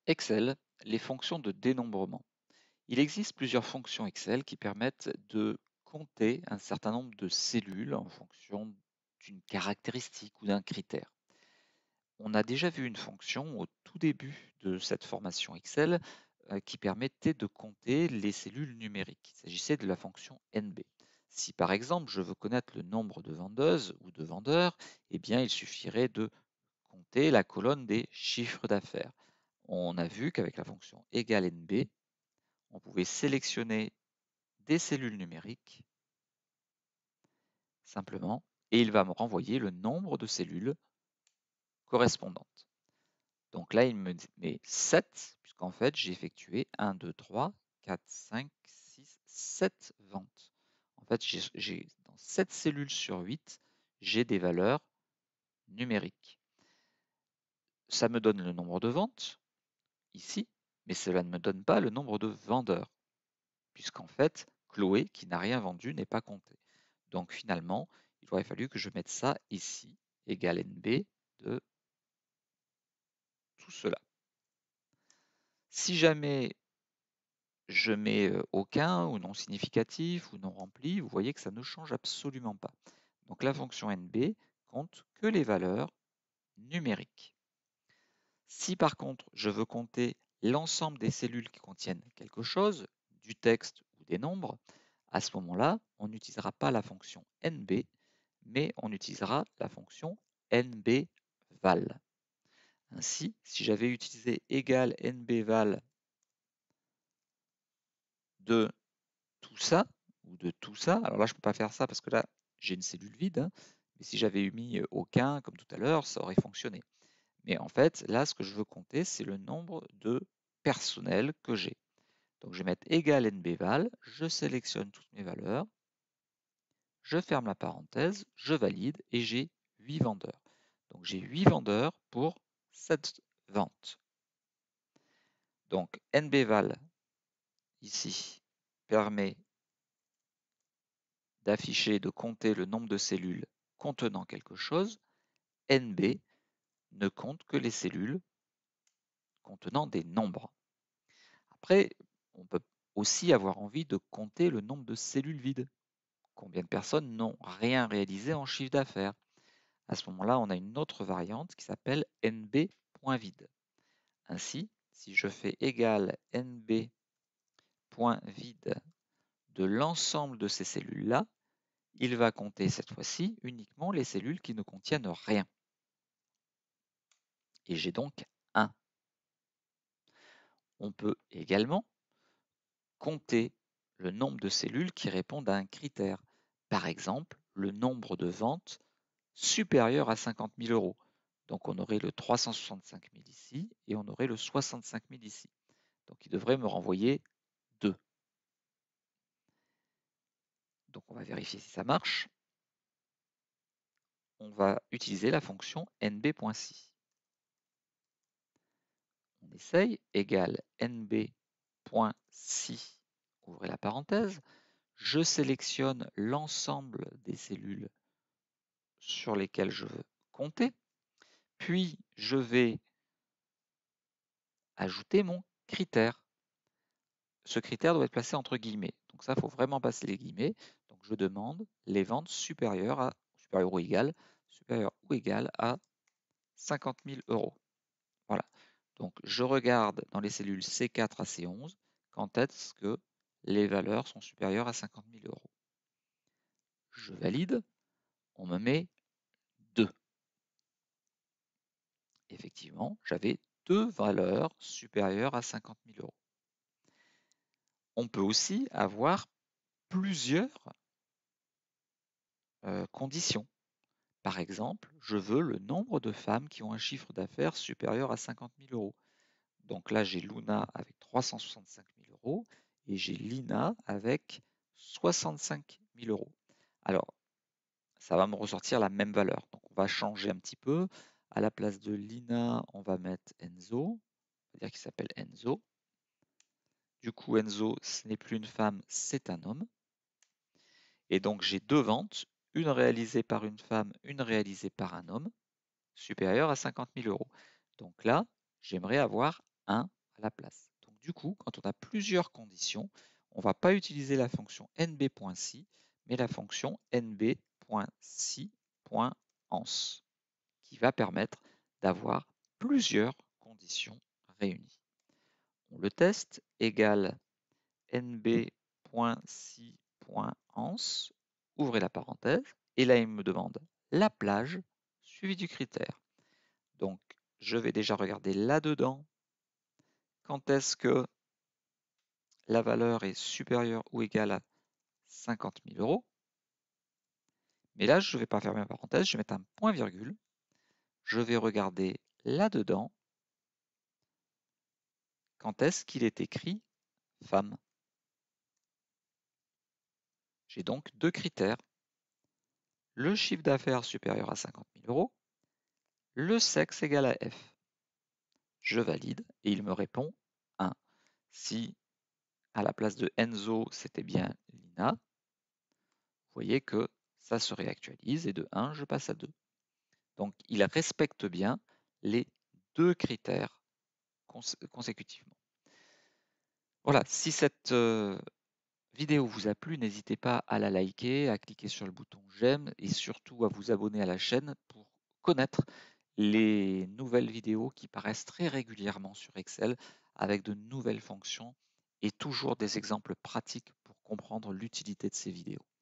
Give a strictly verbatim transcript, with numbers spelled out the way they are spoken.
Excel, les fonctions de dénombrement. Il existe plusieurs fonctions Excel qui permettent de compter un certain nombre de cellules en fonction d'une caractéristique ou d'un critère. On a déjà vu une fonction au tout début de cette formation Excel euh, qui permettait de compter les cellules numériques. Il s'agissait de la fonction N B. Si par exemple je veux connaître le nombre de vendeuses ou de vendeurs, eh bien il suffirait de compter la colonne des chiffres d'affaires. On a vu qu'avec la fonction égale N B, on pouvait sélectionner des cellules numériques simplement et il va me renvoyer le nombre de cellules correspondantes. Donc là, il me met sept, puisqu'en fait, j'ai effectué un, deux, trois, quatre, cinq, six, sept ventes. En fait, j'ai dans sept cellules sur huit, j'ai des valeurs numériques. Ça me donne le nombre de ventes, ici, mais cela ne me donne pas le nombre de vendeurs, puisqu'en fait, Chloé, qui n'a rien vendu, n'est pas comptée. Donc finalement, il aurait fallu que je mette ça ici, égale N B de tout cela. Si jamais je mets aucun ou non significatif ou non rempli, vous voyez que ça ne change absolument pas. Donc la fonction N B compte que les valeurs numériques. Si par contre je veux compter l'ensemble des cellules qui contiennent quelque chose, du texte ou des nombres, à ce moment-là, on n'utilisera pas la fonction N B, mais on utilisera la fonction N B val. Ainsi, si j'avais utilisé égal N B val de tout ça, ou de tout ça, alors là je ne peux pas faire ça parce que là j'ai une cellule vide, hein, mais si j'avais mis aucun, comme tout à l'heure, ça aurait fonctionné. Mais en fait, là ce que je veux compter, c'est le nombre de personnels que j'ai. Donc je vais mettre égal nbval, je sélectionne toutes mes valeurs, je ferme la parenthèse, je valide et j'ai huit vendeurs. Donc j'ai huit vendeurs pour cette vente. Donc nbval ici permet d'afficher, de compter le nombre de cellules contenant quelque chose. N B ne compte que les cellules contenant des nombres. Après, on peut aussi avoir envie de compter le nombre de cellules vides. Combien de personnes n'ont rien réalisé en chiffre d'affaires? À ce moment-là, on a une autre variante qui s'appelle N B.vide. Ainsi, si je fais égal N B.vide de l'ensemble de ces cellules-là, il va compter cette fois-ci uniquement les cellules qui ne contiennent rien. Et j'ai donc un. On peut également compter le nombre de cellules qui répondent à un critère. Par exemple, le nombre de ventes supérieur à cinquante mille euros. Donc on aurait le trois cent soixante-cinq mille ici et on aurait le soixante-cinq mille ici. Donc il devrait me renvoyer deux. Donc on va vérifier si ça marche. On va utiliser la fonction nb.si. On essaye, égale nb.si, ouvrez la parenthèse. Je sélectionne l'ensemble des cellules sur lesquelles je veux compter. Puis je vais ajouter mon critère. Ce critère doit être placé entre guillemets. Donc ça, il faut vraiment passer les guillemets. Donc je demande les ventes supérieures à, supérieures ou égales, supérieures ou égales à cinquante mille euros. Voilà. Donc je regarde dans les cellules C quatre à C onze quand est-ce que les valeurs sont supérieures à cinquante mille euros. Je valide, on me met deux. Effectivement, j'avais deux valeurs supérieures à cinquante mille euros. On peut aussi avoir plusieurs euh, conditions. Par exemple, je veux le nombre de femmes qui ont un chiffre d'affaires supérieur à cinquante mille euros. Donc là, j'ai Luna avec trois cent soixante-cinq mille euros et j'ai Lina avec soixante-cinq mille euros. Alors, ça va me ressortir la même valeur. Donc, on va changer un petit peu. À la place de Lina, on va mettre Enzo, c'est-à-dire qu'il s'appelle Enzo. Du coup, Enzo, ce n'est plus une femme, c'est un homme. Et donc, j'ai deux ventes, une réalisée par une femme, une réalisée par un homme, supérieure à cinquante mille euros. Donc là, j'aimerais avoir un à la place. Donc du coup, quand on a plusieurs conditions, on ne va pas utiliser la fonction nb.si, mais la fonction nb.si.ans, qui va permettre d'avoir plusieurs conditions réunies. On le teste, égale nb.si.ans, ouvrez la parenthèse, et là il me demande la plage suivie du critère. Donc je vais déjà regarder là-dedans quand est-ce que la valeur est supérieure ou égale à cinquante mille euros. Mais là, je ne vais pas fermer ma parenthèse, je vais mettre un point virgule. Je vais regarder là-dedans quand est-ce qu'il est écrit femme. J'ai donc deux critères. Le chiffre d'affaires supérieur à cinquante mille euros, le sexe égal à F. Je valide et il me répond un. Si à la place de Enzo, c'était bien Lina, vous voyez que ça se réactualise et de un, je passe à deux. Donc, il respecte bien les deux critères cons consécutivement. Voilà, si cette euh, vidéo vous a plu, n'hésitez pas à la liker, à cliquer sur le bouton j'aime et surtout à vous abonner à la chaîne pour connaître les nouvelles vidéos qui paraissent très régulièrement sur Excel avec de nouvelles fonctions et toujours des exemples pratiques pour comprendre l'utilité de ces vidéos.